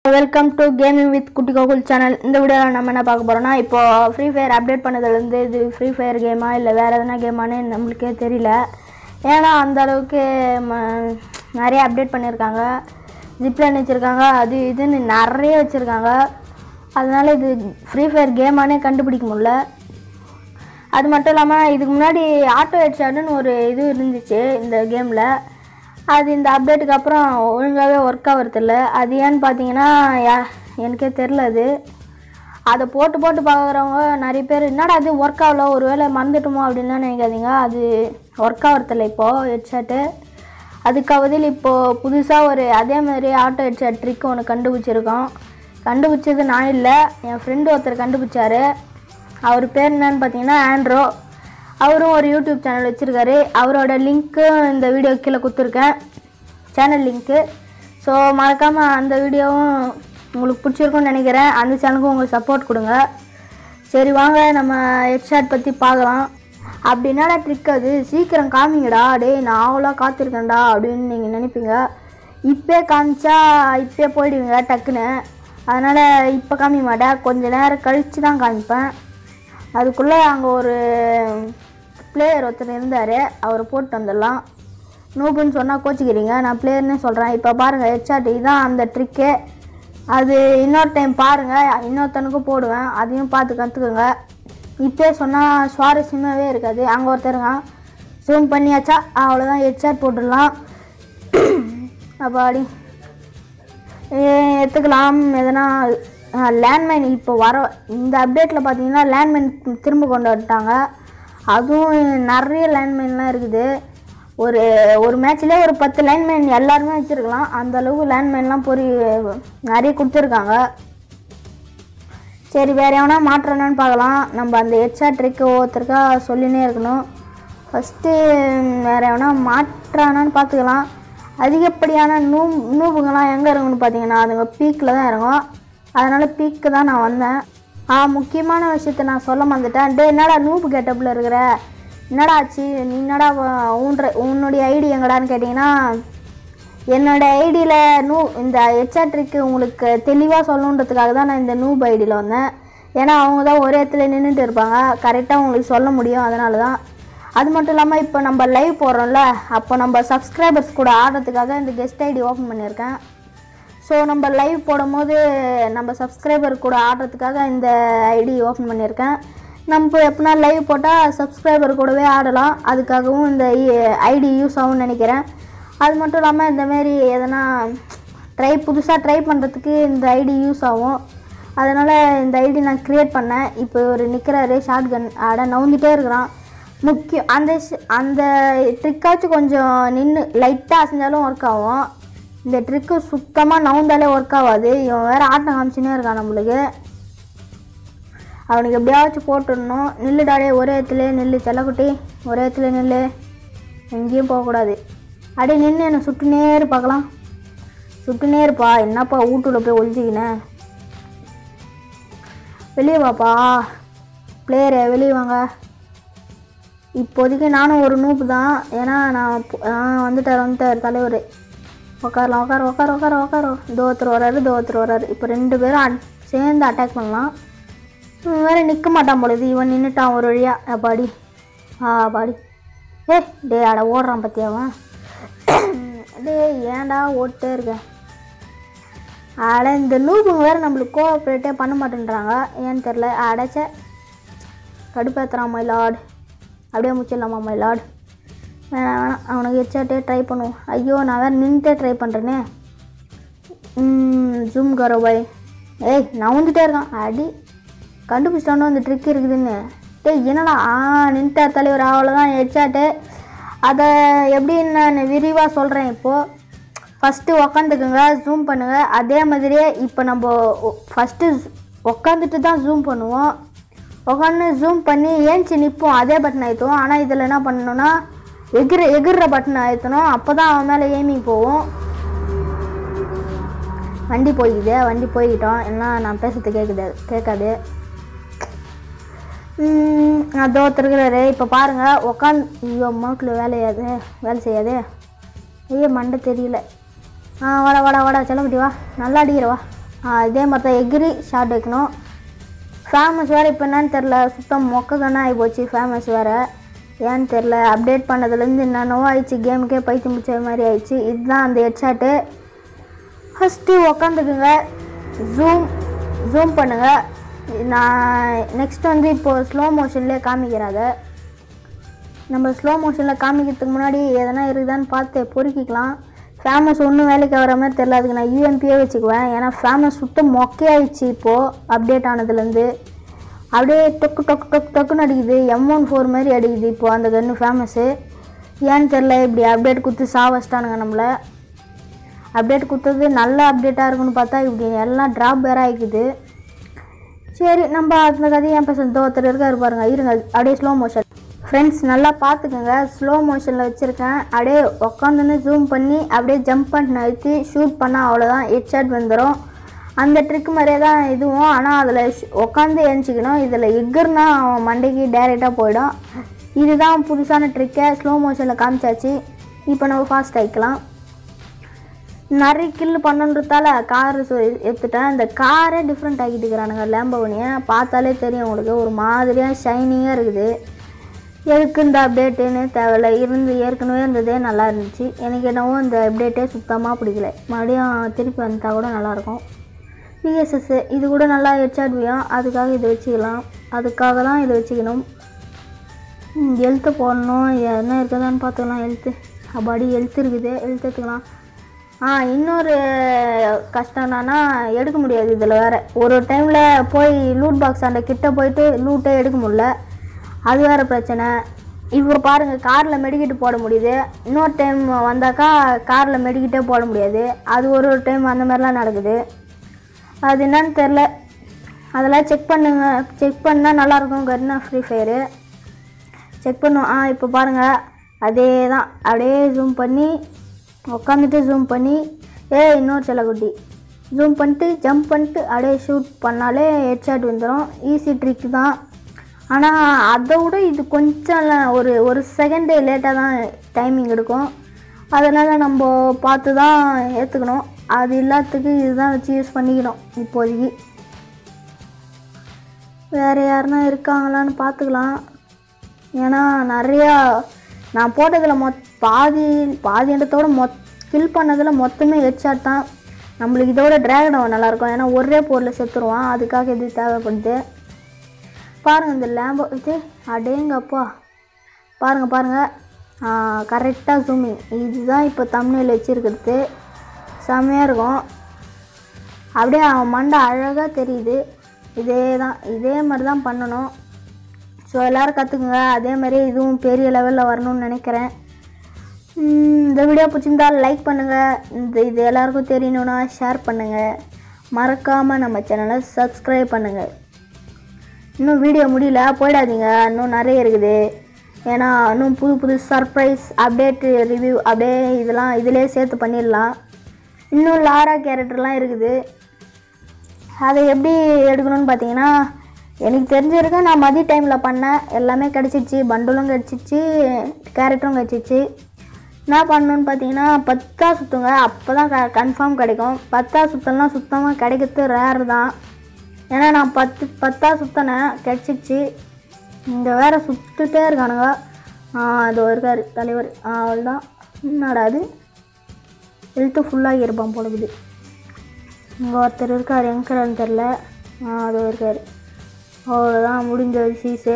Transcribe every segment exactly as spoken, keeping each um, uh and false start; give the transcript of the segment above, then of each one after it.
Welcome to gaming with குட்டி Gokul channel. இந்த வீடியோவில் நம்ம என்ன பார்க்க போகிறோம்னா, இப்போ ஃப்ரீ ஃபயர் அப்டேட் பண்ணதுலேருந்து இது ஃப்ரீ ஃபயர் கேமா இல்லை வேறு எதனா கேமானு நம்மளுக்கே தெரியல. ஏன்னா அந்த அளவுக்கு நிறைய அப்டேட் பண்ணியிருக்காங்க, ஜிப்லைன் வச்சுருக்காங்க, அது இதுன்னு நிறைய வச்சுருக்காங்க. அதனால் இது ஃப்ரீ ஃபயர் கேமானே கண்டுபிடிக்க முடியல. அது மட்டும் இல்லாமல் இதுக்கு முன்னாடி ஆட்டோ ஹெட்ஷாட்னு ஒரு இது இருந்துச்சு இந்த கேமில். அது இந்த அப்டேட்டுக்கு அப்புறம் ஒழுங்காகவே ஒர்க் ஆகிறதில்ல. அது ஏன்னு பார்த்தீங்கன்னா எனக்கே தெரில. அது அதை போட்டு போட்டு பார்க்குறவங்க நிறைய பேர் என்னடா அது ஒர்க் ஆகல, ஒரு வேளை மறந்துட்டோமோ அப்படின்லாம் நினைக்காதீங்க. அது ஒர்க் ஆகிறதில்ல இப்போது ஹெட்ஷாட்டு. அதுக்கு பதில் இப்போது புதுசாக ஒரு அதே மாதிரி ஆட்டோ ஹெட்ஷாட் ட்ரிக் ஒன்று கண்டுபிடிச்சிருக்கோம். கண்டுபிடிச்சது நான் இல்லை, என் ஃப்ரெண்டு ஒருத்தர் கண்டுபிடிச்சார். அவர் பேர் என்னன்னு பார்த்தீங்கன்னா ஆண்ட்ரோ. அவரும் ஒரு யூடியூப் சேனல் வச்சுருக்காரு. அவரோட லிங்க்கு இந்த வீடியோ கீழே கொடுத்துருக்கேன், சேனல் லிங்க்கு. ஸோ மறக்காமல் அந்த வீடியோவும் உங்களுக்கு பிடிச்சிருக்குன்னு நினைக்கிறேன். அந்த சேனலுக்கும் உங்களுக்கு சப்போர்ட் கொடுங்க. சரி வாங்க நம்ம ஹெட்ஷாட் பற்றி பார்க்கலாம். அப்படி என்னடா ட்ரிக் அது, சீக்கிரம் காமிங்கடா, டே நான் அவ்வளோ காத்திருக்கேன்டா அப்படின்னு நீங்கள் நினைப்பீங்க. இப்போ காமிச்சா இப்போ போயிடுவீங்க டக்குன்னு. அதனால் இப்போ காமிக்க மாட்டேன், கொஞ்சம் நேரம் கழித்து தான் காமிப்பேன். அதுக்குள்ளே அங்கே ஒரு பிளேயர் ஒருத்தர் இருந்தார், அவரை போட்டு வந்துடலாம். நூபுன்னு சொன்னால் கோச்சிக்கிறீங்க, நான் பிளேயர்னே சொல்கிறேன். இப்போ பாருங்கள் ஹெட்ஷாட், இதுதான் அந்த ட்ரிக்கு. அது இன்னொரு டைம் பாருங்கள், இன்னொருத்தனுக்கும் போடுவேன், அதையும் பார்த்து கற்றுக்குங்க. இப்போ சொன்னால் சுவாரஸ்யமாகவே இருக்காது. அங்கே ஒருத்தருங்க ஜூம் பண்ணியாச்சா, அவ்வளோதான் ஹெட்ஷாட் போட்டுடலாம். அப்பாடி எடுத்துக்கலாம். எதனா லேண்ட்மைன் இப்போ வர இந்த அப்டேட்டில் பார்த்தீங்கன்னா லேண்ட்மைன் திரும்ப கொண்டு வந்துட்டாங்க. அதுவும் நிறைய லேண்ட்மைன்லாம் இருக்குது. ஒரு ஒரு மேட்ச்லேயே ஒரு பத்து லேண்ட்மைன் எல்லாருமே வச்சுருக்கலாம், அந்தளவுக்கு லேண்ட்மைன்லாம் பொறி நிறைய கொடுத்துருக்காங்க. சரி வேறு எவனா மாற்றணும்னு பார்க்கலாம். நம்ம அந்த ஹெட்ஷாட் ட்ரிக்கு ஒவ்வொருத்தருக்கா சொல்லினே இருக்கணும். ஃபஸ்ட்டு வேறு எவனா மாற்றானான்னு பார்த்துக்கலாம். அதிகப்படியான நூ நூபுங்கள்லாம் எங்கே இறங்குன்னு பார்த்தீங்கன்னா அதுங்க பீக்கில் தான் இறங்கும். அதனால் பீக்கு தான் நான் வந்தேன். ஆ முக்கியமான விஷயத்த நான் சொல்ல மறந்துட்டேன். டே என்னடா நூபு கெட்டப்பில் இருக்கிற, என்னடா ஆச்சு, நீ என்னடா ஊன்ற உன்னுடைய ஐடி எங்கடான்னு கேட்டிங்கன்னா, என்னோடய ஐடியில் நூ இந்த ஹெட்ஷாட் ட்ரிக்கு உங்களுக்கு தெளிவாக சொல்லணுன்றதுக்காக தான் நான் இந்த நூப் ஐடியில் வந்தேன். ஏன்னா அவங்க தான் ஒரே இடத்துல நின்றுட்டு இருப்பாங்க, கரெக்டாக உங்களுக்கு சொல்ல முடியும், அதனால தான். அது மட்டும் இல்லாமல் இப்போ நம்ம லைவ் போடுறோம்ல, அப்போ நம்ம சப்ஸ்கிரைபர்ஸ் கூட ஆடுறதுக்காக இந்த கெஸ்ட் ஐடி ஓப்பன் பண்ணியிருக்கேன். ஸோ நம்ம லைவ் போடும் போது நம்ம சப்ஸ்கிரைபர் கூட ஆடுறதுக்காக இந்த ஐடி ஓப்பன் பண்ணியிருக்கேன். நம்ம எப்படின்னா லைவ் போட்டால் சப்ஸ்கிரைபர் கூடவே ஆடலாம், அதுக்காகவும் இந்த ஐடி யூஸ் ஆகும்னு நினைக்கிறேன். அது மட்டும் இல்லாமல் இந்தமாரி எதனா ட்ரை புதுசாக ட்ரை பண்ணுறதுக்கு இந்த ஐடி யூஸ் ஆகும். அதனால் இந்த ஐடி நான் க்ரியேட் பண்ணேன். இப்போ ஒரு நிற்கிறாரு ஷார்ட் கன் ஆட நவுந்துகிட்டே இருக்கிறான். முக்கியம் அந்த அந்த ட்ரிக்காச்சும் கொஞ்சம் நின்று லைட்டாக அசைஞ்சாலும் ஒர்க் ஆகும். இந்த ட்ரிக்கு சுத்தமாக நவுந்தாலே ஒர்க் ஆகாது. இவன் வேறு ஆட்டம் காமிச்சுனே இருக்கான் நம்மளுக்கு. அவனுக்கு எப்படியாச்சும் போட்டுடணும். நில்லுடாடே, ஒரே இடத்துல நில்லு செல்லக்குட்டி, ஒரே இடத்துல நில்லு, எங்கேயும் போகக்கூடாது. அப்படியே நின்று என்னை சுட்டுனே இரு பார்க்கலாம். சுட்டுனே இருப்பா, என்னப்பா வீட்டுல போய் ஒழிச்சிக்கினேன், வெளியே வாப்பா பிளேயரு, வெளியே வாங்க. இப்போதைக்கு நானும் ஒரு நூப்பு தான், ஏன்னா நான் வந்துட்டார் வந்துட்டார் தலைவர். உக்காரலாம் உட்கார உட்கார உட்கார உட்கார இதோ ஒருத்தர் வராரு, இதோ ஒருத்தர் வராரு. இப்போ ரெண்டு பேரும் அட் சேர்ந்து அட்டாக் பண்ணலாம். இவன் வேறு நிற்க மாட்டான் பொழுது, இவன் நின்றுட்டான் ஒரு வழியாக. பாடி ஆ பாடி ஏ டே அட ஓடுறான் பற்றியாவன். டே ஏன்டா ஓட்டே இருக்கேன். ஆட இந்த நூபுங்க வேறு நம்மளுக்கு கோஆப்ரேட்டே பண்ண மாட்டேன்றாங்க, ஏன்னு தெரில. அடைச்ச கடுப்பேற்றுறான் மை லார்டு. அப்படியே முடிச்சிடலாமா மை லார்டு. வேணாம் வேணாம், அவனுக்கு ஹெட்ஷாட்டே ட்ரை பண்ணுவோம். ஐயோ நான் வேறு நின்றுட்டே ட்ரை பண்ணுறேனே. ஜூம் கரோ பாய். ஏய் நான் வந்துட்டே இருக்கான். அடி கண்டுபிடிச்சிட்டானோ அந்த ட்ரிக் இருக்குதுன்னு. டேய் என்னடா ஆ நின்ட்டார் தலைவர், அவ்வளோதான் ஹெட்ஷாட்டு. அதை எப்படின்னு நான் விரிவாக சொல்கிறேன். இப்போது ஃபஸ்ட்டு உக்காந்துக்குங்க, ஜூம் பண்ணுங்கள். அதே மாதிரியே இப்போ நம்ம ஃபஸ்ட்டு உக்காந்துட்டு தான் ஜூம் பண்ணுவோம். உட்காந்து ஜூம் பண்ணி ஏஞ்சி நிற்போம், அதே பட்டன் அழுத்துவோம். ஆனால் இதில் என்ன பண்ணணும்னா எகிற எகிற பட்டன் அழுத்தணும், அப்போ தான் அவன் மேலே எய்மிங் போகும். வண்டி போய்க்குது, வண்டி போய்கிட்டோம், ஏன்னா நான் பேசுறது கேட்குது கேட்காது. அதோ திருக்கிறாரு. இப்போ பாருங்கள் உக்காந்து, ஐயோ மவுட்டில் வேலையாது வேலை செய்யாது. ஐயோ மண்டை தெரியல. ஆ வாடா வாடா வாடா செல்லக்குட்டி வா, நல்லா அடிக்கிற வா. இதே மாதிரி தான் எகிரி ஷாட் வைக்கணும். ஃபேமஸ் வேறு இப்போ என்னன்னு தெரில, சுத்தம் மொக்க கண்ணா ஆகி போச்சு ஃபேமஸ் வேறு. ஏன்னு தெரில, அப்டேட் பண்ணதுலேருந்து என்னென்னவோ ஆயிடுச்சு, கேமுக்கே பைத்து முடிச்ச மாதிரி ஆயிடுச்சு. இதுதான் அந்த ஹெட்ஷாட்டு. ஃபஸ்ட்டு உக்காந்துக்குங்க, ஜூம் ஜூம் பண்ணுங்கள். நான் நெக்ஸ்ட் வந்து இப்போது ஸ்லோ மோஷன்லேயே காமிக்கிறாங்க. நம்ம ஸ்லோ மோஷனில் காமிக்கிறதுக்கு முன்னாடி எதனா இருக்குதான்னு பார்த்து பொறுக்கிக்கலாம். ஃபேமஸ் ஒன்றும் வேலைக்கு வர மாதிரி தெரில, அதுக்கு நான் யூஎம்பியே வச்சுக்குவேன். ஏன்னா ஃபேமஸ் சுத்தம் மொக்கையாயிடுச்சு இப்போது அப்டேட் ஆனதுலேருந்து. அப்படியே டொக்கு டொக்கு டொக்கு டொக்குன்னு அடிக்குது, எம் ஒன் ஃபோர் மாதிரி அடிக்குது இப்போது அந்த கன்று ஃபேமஸ்ஸு. ஏன்னு தெரில, இப்படி அப்டேட் கொடுத்து சாவச்சிட்டானுங்க நம்மளை. அப்டேட் கொடுத்தது நல்ல அப்டேட்டாக இருக்குன்னு பார்த்தா இப்படி எல்லாம் ட்ராப் வேற ஆகிக்குது. சரி, நம்ம அந்த கதையை ஏன் பேசுகிறோம், ஒருத்தர் இருக்காரு பாருங்க, இருங்க அப்படியே ஸ்லோ மோஷன். ஃப்ரெண்ட்ஸ் நல்லா பார்த்துக்கோங்க, ஸ்லோ மோஷனில் வச்சுருக்கேன். அப்படியே உக்காந்துன்னு ஜூம் பண்ணி அப்படியே ஜம்ப் பண்ணி நிறுத்தி ஷூட் பண்ணால் அவ்வளோதான், ஹெட்ஷாட் வந்துடும். அந்த ட்ரிக் மாதிரியே தான் இதுவும், ஆனால் அதில் உக்காந்து எழுச்சிக்கணும். இதில் எக்குன்னா அவன் மண்டைக்கு டேரெக்டாக போயிடும். இதுதான் புதுசான ட்ரிக்கை ஸ்லோ மோஷனில் காமிச்சாச்சு. இப்போ நம்ம ஃபாஸ்ட் ஆகிக்கலாம். நிறைய கில் பண்ணுன்றதால கார் எடுத்துட்டேன். இந்த காரே டிஃப்ரெண்ட் ஆகிட்டு இருக்கிறானுங்க லேம்போனியை. பார்த்தாலே தெரியும் உங்களுக்கு, ஒரு மாதிரியாக ஷைனிங்காக இருக்குது. எதுக்கு இந்த அப்டேட்டுன்னு தேவையில்லை, இருந்து ஏற்கனவே இருந்ததே நல்லா இருந்துச்சு. எனக்கு என்னவோ இந்த அப்டேட்டே சுத்தமாக பிடிக்கல. மறுபடியும் திருப்பி வந்தால் கூட நல்லாயிருக்கும். பிஎஸ்எஸ் இது கூட நல்லா ஹெட்ஷாட் வியும், அதுக்காக இதை வச்சுக்கலாம். அதுக்காக தான் இதை வச்சுக்கணும். எழுத்து போடணும், என்ன இருக்குதான்னு பார்த்துக்கலாம். எழுத்து அப்பாடி எழுத்து இருக்குது, எழுத்து எடுத்துக்கலாம். ஆ இன்னொரு கஷ்டம் என்னன்னா, எடுக்க முடியாது இதில் வேறு. ஒரு டைமில் போய் லூட் பாக்ஸ் அந்த கிட்டே போயிட்டு லூட்டே எடுக்க முடியல, அது வேறு பிரச்சனை. இப்போ பாருங்கள், காரில் மெடிக்கிட்டு போட முடியுது. இன்னொரு டைம் வந்தாக்கா காரில் மெடிக்கிட்டே போட முடியாது. அது ஒரு ஒரு டைம் அந்த மாதிரிலாம் நடக்குது. அது என்னன்னு தெரில, அதெல்லாம் செக் பண்ணுங்க. செக் பண்ணால் நல்லாயிருக்கும். கர்னா ஃப்ரீ ஃபயரு செக் பண்ணுவோம். ஆ இப்போ பாருங்கள், அதே தான். அப்படியே ஜூம் பண்ணி உட்காந்துட்டு ஜூம் பண்ணி, ஏ இன்னொரு செல்லக்குட்டி ஜூம் பண்ணிட்டு ஜம்ப் பண்ணிட்டு அப்படியே ஷூட் பண்ணாலே ஹெட்ஷாட் வந்துடும். ஈஸி ட்ரிக் தான். ஆனால் அதை விட இது கொஞ்சம் ஒரு ஒரு செகண்டு லேட்டாக தான் டைமிங் எடுக்கும். அதனால் நம்ம பார்த்து தான் ஏற்றுக்கணும். அது எல்லாத்துக்கு இதுதான் வச்சு யூஸ் பண்ணிக்கணும் இப்போதைக்கு. வேறு யாருன்னா இருக்காங்களான்னு பார்த்துக்கலாம். ஏன்னா நிறையா நான் போட்டதில் மொத் பாதி பாதின்றதோட மொத் கில் பண்ணதில் மொத்தமே ஹெட்ஷாட் தான். நம்மளுக்கு இதோட ட்ராகன் நல்லாயிருக்கும், ஏன்னா ஒரே பொருளை செத்துருவான். அதுக்காக இது தேவைப்படுது. பாருங்கள் இந்த லேம்போ இது அடேங்கப்பா, பாருங்கள் பாருங்கள் கரெக்டாக ஜூமிங். இதுதான் இப்போ தம்ப்நெயில் வச்சுருக்கிறது, செம்மையாக இருக்கும். அப்படியே அவன் மண்டை அழகாக தெரியுது. இதே தான், இதே மாதிரி தான் பண்ணணும். ஸோ எல்லோரும் கற்றுக்குங்க. அதே மாதிரி இதுவும் பெரிய லெவலில் வரணும்னு நினைக்கிறேன். இந்த வீடியோ பிடிச்சிருந்தால் லைக் பண்ணுங்கள். இந்த இது எல்லாருக்கும் தெரியணுன்னா ஷேர் பண்ணுங்கள். மறக்காமல் நம்ம சேனலை சப்ஸ்கிரைப் பண்ணுங்கள். இன்னும் வீடியோ முடியல, போயிடாதீங்க, இன்னும் நிறைய இருக்குது. ஏன்னா இன்னும் புது புது சர்ப்ரைஸ் அப்டேட்டு ரிவ்யூ அப்படியே இதெல்லாம் இதிலே சேர்த்து பண்ணிடலாம். இன்னும் லாரா கேரக்டர்லாம் இருக்குது. அதை எப்படி எடுக்கணும்னு பார்த்தீங்கன்னா, எனக்கு தெரிஞ்சிருக்க நான் மதிய டைமில் பண்ணேன். எல்லாமே கிடச்சிச்சு, பண்டலும் கிடச்சிச்சு, கேரக்டரும் கிடச்சிச்சு. என்ன பண்ணணுன்னு பார்த்தீங்கன்னா, பத்தா சுற்றுங்க, அப்போ தான் க கன்ஃபார்ம் கிடைக்கும். பத்தா சுற்றலாம் சுத்தமாக கிடைக்கிறது ரேர் தான். ஏன்னா நான் பத்து பத்தா சுற்றினேன், கிடச்சிச்சு. இங்கே வேறு சுற்றிட்டே இருக்கானுங்க. அது இருக்கார் தலைவர். அவ்வளோதான். என்னடா அது, ஹெல்த்து ஃபுல்லாக இருப்பான் போலக்குது. இங்கே ஒருத்தர் இருக்கார், எங்கிறான்னு தெரில. அது இருக்கார். அவ்வளோதான், முடிஞ்ச சீஸு.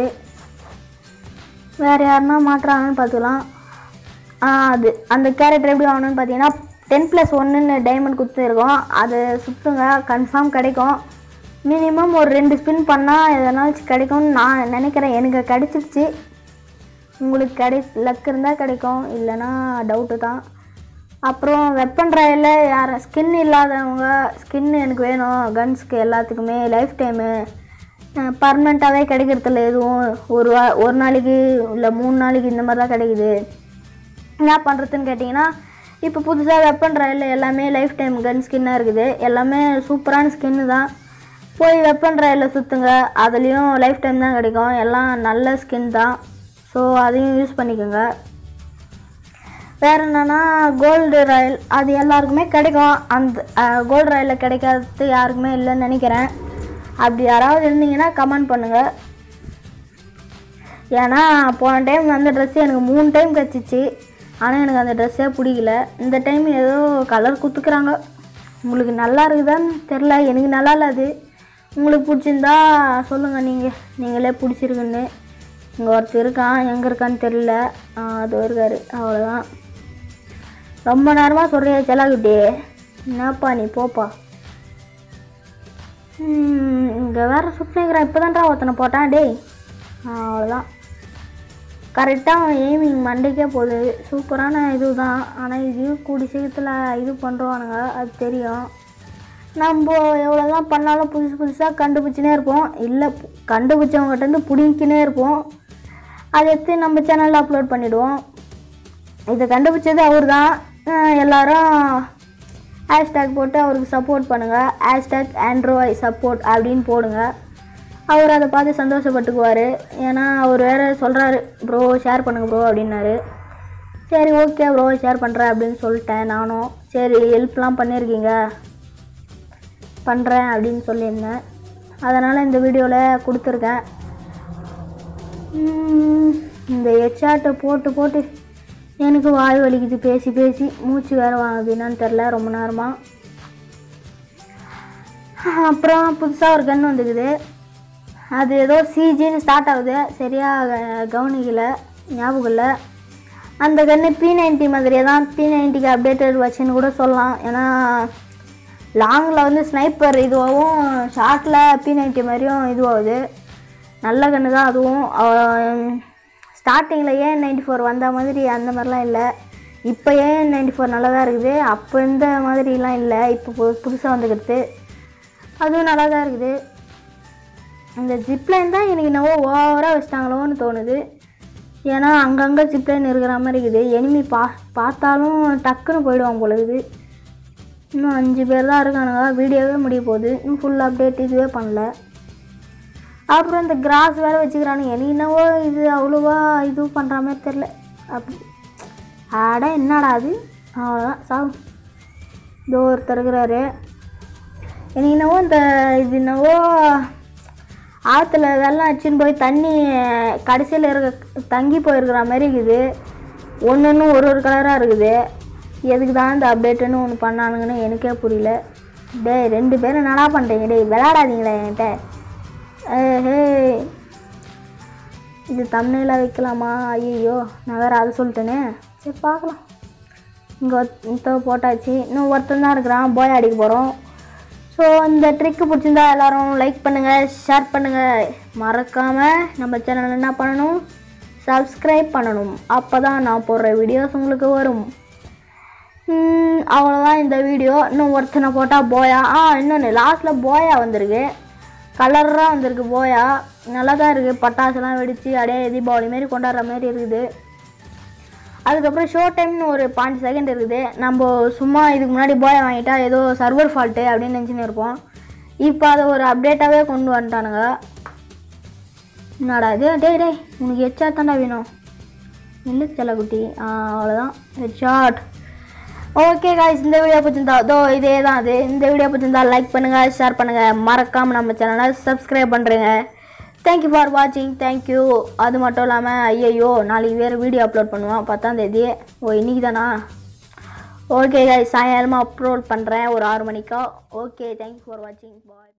வேறு யாருன்னா மாட்டுறாங்கன்னு பார்த்துக்கலாம். அது அந்த கேரக்டர் எப்படி ஆகணும்னு பார்த்தீங்கன்னா, டென் ப்ளஸ் ஒன்றுன்னு டைமண்ட் கொடுத்துருக்கோம். அது சுற்றுங்க, கன்ஃபார்ம் கிடைக்கும். மினிமம் ஒரு ரெண்டு ஸ்பின் பண்ணால் எதனாச்சும் கிடைக்கும்னு நான் நினைக்கிறேன். எனக்கு கிடைச்சிருச்சு. உங்களுக்கு கிடை லக் இருந்தால் கிடைக்கும், இல்லைன்னா டவுட்டு தான். அப்புறம் வெப்பன் ராயில் யார் ஸ்கின் இல்லாதவங்க, ஸ்கின் எனக்கு வேணும் கன்ஸுக்கு எல்லாத்துக்குமே, லைஃப் டைமு பர்மனெண்ட்டாகவே கிடைக்கிறதில்ல எதுவும். ஒரு வா ஒரு நாளைக்கு இல்லை மூணு நாளைக்கு இந்த மாதிரி தான் கிடைக்குது. என்ன பண்ணுறதுன்னு கேட்டிங்கன்னா, இப்போ புதுசாக வெப்பன் ராயில் எல்லாமே லைஃப் டைம் கன் ஸ்கின்னாக இருக்குது. எல்லாமே சூப்பரான ஸ்கின்னு தான். போய் வெப்பன் ராயில் சுற்றுங்க, அதுலேயும் லைஃப் டைம் தான் கிடைக்கும். எல்லாம் நல்ல ஸ்கின் தான். ஸோ அதையும் யூஸ் பண்ணிக்கோங்க. வேறு என்னென்னா கோல்டு ராயல் அது எல்லாருக்குமே கிடைக்கும். அந்த கோல்டு ராயலில் கிடைக்காதது யாருக்குமே இல்லைன்னு நினைக்கிறேன். அப்படி யாராவது இருந்தீங்கன்னா கமெண்ட் பண்ணுங்கள். ஏன்னா போன டைம் அந்த ட்ரெஸ்ஸு எனக்கு மூணு டைம் கிடச்சிச்சு. ஆனால் எனக்கு அந்த ட்ரெஸ்ஸே பிடிக்கல. இந்த டைம் ஏதோ கலர் குத்துக்கிறாங்க. உங்களுக்கு நல்லா இருக்குதான்னு தெரில, எனக்கு நல்லா இல்லை. அது உங்களுக்கு பிடிச்சிருந்தா சொல்லுங்கள். நீங்கள் நீங்களே பிடிச்சிருக்குன்னு. இங்கே ஒருத்தர் இருக்கான், எங்கே இருக்கான்னு தெரில. அது இருக்காரு, அவ்வளோதான். ரொம்ப நேரமாக சொல்கிறியா செல்லாக்குட்டி, என்னப்பா நீ போப்பா. இங்கே வேறு சுற்றிக்கிறேன். இப்போ தான்டா ஒருத்தனை போட்டான். டேய் அவ்வளோதான். கரெக்டாக எய்மிங் மண்டைக்கே போகுது. சூப்பரான இது தான். ஆனால் இது கூடி சீக்கிரத்தில் இது பண்ணுறானுங்க, அது தெரியும். நம்ம எவ்வளோ தான் பண்ணாலும் புதுசு புதுசாக கண்டுபிடிச்சினே இருப்போம். இல்லை கண்டுபிடிச்சவங்ககிட்டருந்து பிடிங்கினே இருப்போம். அதை எடுத்து நம்ம சேனலில் அப்லோட் பண்ணிவிடுவோம். இதை கண்டுபிடிச்சது அவர் தான். எல்லோரும் ஹேஷ்டேக் போட்டு அவருக்கு சப்போர்ட் பண்ணுங்கள். ஹேஷ்டேக் ஆண்ட்ராய்ட் சப்போர்ட் அப்படின்னு போடுங்க. அவர் அதை பார்த்து சந்தோஷப்பட்டுக்குவார். ஏன்னா அவர் வேறு சொல்கிறாரு, ப்ரோ ஷேர் பண்ணுங்கள் ப்ரோ அப்படின்னாரு. சரி ஓகே ப்ரோ ஷேர் பண்ணுறேன் அப்படின்னு சொல்லிட்டேன் நானும். சரி ஹெல்ப்லாம் பண்ணியிருக்கீங்க, பண்ணுறேன் அப்படின்னு சொல்லியிருந்தேன். அதனால் இந்த வீடியோவில் கொடுத்துருக்கேன். இந்த ஹெட்ஷாட்டை போட்டு போட்டு எனக்கு வாய் வலிக்குது. பேசி பேசி மூச்சு வேறு வாங்குது. என்னன்னு தெரில ரொம்ப நேரமாக. அப்புறம் புதுசாக ஒரு கன் வந்துக்குது. அது ஏதோ சிஜின்னு ஸ்டார்ட் ஆகுது. சரியாக கவனிக்கல, ஞாபகம் இல்லை. அந்த கன்று பி நைன்ட்டி மாதிரியே தான். பி நைன்ட்டிக்கு அப்டேட்டட் வச்சுன்னு கூட சொல்லலாம். ஏன்னா லாங்கில் வந்து ஸ்னைப்பர் இதுவாகவும் ஷார்ட்டில் பி நைன்ட்டி மாதிரியும் இதுவாகுது. நல்ல கன்று தான் அதுவும். ஸ்டார்டிங்கில் ஏன் நைன்ட்டி ஃபோர் வந்த மாதிரி அந்த மாதிரிலாம் இல்லை. இப்போ ஏன் நைன்ட்டி ஃபோர் நல்லா தான் இருக்குது. அப்போ இந்த மாதிரிலாம் இல்லை. இப்போ புதுசாக வந்துக்கிறது அதுவும் நல்லா தான் இருக்குது. இந்த ஜிப்லைன் தான் எனக்கு என்னவோ ஓவராக வச்சிட்டாங்களோன்னு தோணுது. ஏன்னா அங்கங்கே ஜிப்லைன் இருக்கிற மாதிரி இருக்குது. எனிமி பா பார்த்தாலும் டக்குன்னு போயிடுவாங்க போல இருக்குது. இன்னும் அஞ்சு பேர் தான் இருக்கானுங்க. வீடியோவே முடிய போகுது. இன்னும் ஃபுல் அப்டேட் இதுவே பண்ணல. அப்புறம் இந்த கிராஸ் வேறு வச்சுக்கிறானுங்க. எனக்கு என்னவோ இது அவ்வளோவா இது பண்ணுற மாதிரி தெரில. அப்படி ஆடா என்னடா அது. அவ்வளோதான் சாகும். இதோ ஒருத்தர் இருக்கிறாரு. எனக்கு என்னவோ இந்த இது என்னவோ ஆற்றுல வெள்ளம் அடிச்சுன்னு போய் தண்ணி கடைசியில் இருக்க தங்கி போயிருக்கிற மாதிரி இருக்குது. ஒன்று ஒன்று ஒரு ஒரு கலராக இருக்குது. எதுக்கு தான் இந்த அப்டேட்டுன்னு ஒன்று பண்ணானுங்கன்னு எனக்கே புரியல. டே ரெண்டு பேரும் நடா பண்ணுறீங்க. டே விளையாடாதீங்களே என்கிட்ட. ஏஹே இது தமிழில் வைக்கலாமா? ஐயோ நான் வேறு அதை சொல்லிட்டேனே. சரி பார்க்கலாம். இங்கே ஒருத்த போட்டாச்சு. இன்னும் ஒருத்தன் தான் இருக்கிறான். போய் அடிக்க போகிறோம். ஸோ இந்த ட்ரிக்கு பிடிச்சிருந்தா எல்லோரும் லைக் பண்ணுங்கள், ஷேர் பண்ணுங்கள். மறக்காமல் நம்ம சேனல் என்ன பண்ணணும், சப்ஸ்கிரைப் பண்ணணும். அப்போ தான் நான் போடுற வீடியோஸ் உங்களுக்கு வரும். அவ்வளோதான் இந்த வீடியோ. இன்னும் ஒருத்தனை போட்டால் போயா. ஆ இன்னொன்று லாஸ்ட்டில் போயா வந்திருக்கு. கலராக வந்திருக்கு போயா. நல்லா தான் இருக்குது. பட்டாசுலாம் வெடித்து அப்படியே தீபாவளி மாரி கொண்டாடுற மாதிரி இருக்குது. அதுக்கப்புறம் ஷோ டைம்னு ஒரு பாஞ்சு செகண்ட் இருக்குது. நம்ம சும்மா இதுக்கு முன்னாடி போயா வாங்கிட்டா ஏதோ சர்வர் ஃபால்ட்டு அப்படின்னு நினச்சின்னு இருப்போம். இப்போ அதை ஒரு அப்டேட்டாகவே கொண்டு வந்துட்டானுங்க. என்னடா இது. டே டே உனக்கு ஹெட்ஷாட் தாண்டா வேணும். இல்லை செல்லக்குட்டி. அவ்வளோதான் ஹெட்ஷாட். ஓகே காய்ஸ், இந்த வீடியோ பிடிச்சிருந்தா தோ இதே தான் அது. இந்த வீடியோ பிடிச்சிருந்தா லைக் பண்ணுங்கள், ஷேர் பண்ணுங்கள். மறக்காமல் நம்ம சேனலை சப்ஸ்கிரைப் பண்ணுறேங்க. தேங்க்யூ ஃபார் வாட்சிங். தேங்க்யூ. அது மட்டும் இல்லாமல் ஐயையோ நாளைக்கு வேறு வீடியோ அப்லோட் பண்ணுவான் பத்தாந்தேதி. ஓ இன்றைக்கி தானா? ஓகே காய்ஸ், சாயங்காலமாக அப்லோட் பண்ணுறேன் ஒரு ஆறு மணிக்கா. ஓகே தேங்க்யூ ஃபார் வாட்சிங். பாய்.